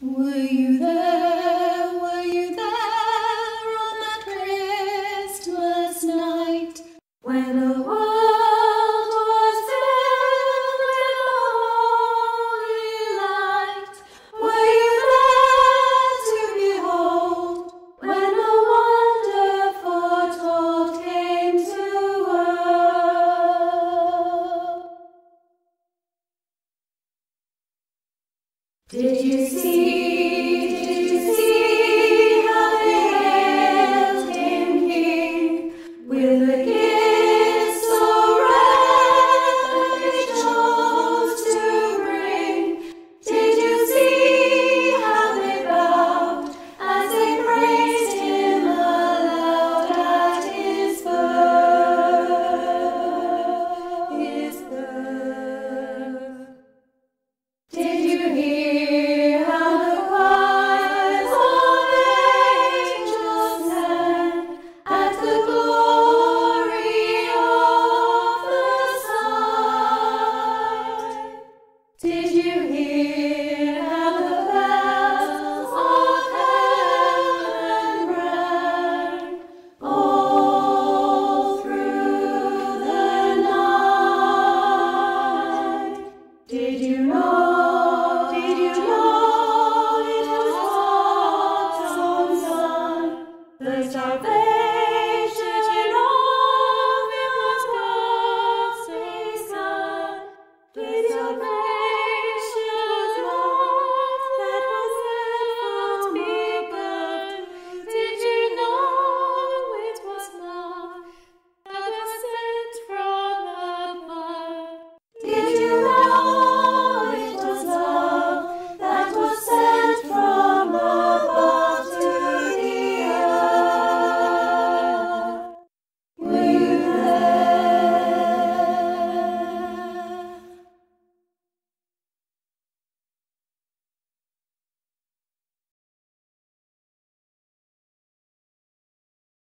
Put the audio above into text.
Were you there, on that Christmas night, when the world was filled with holy light? Were you there to behold, when the wonderful foretold came to earth? Did you see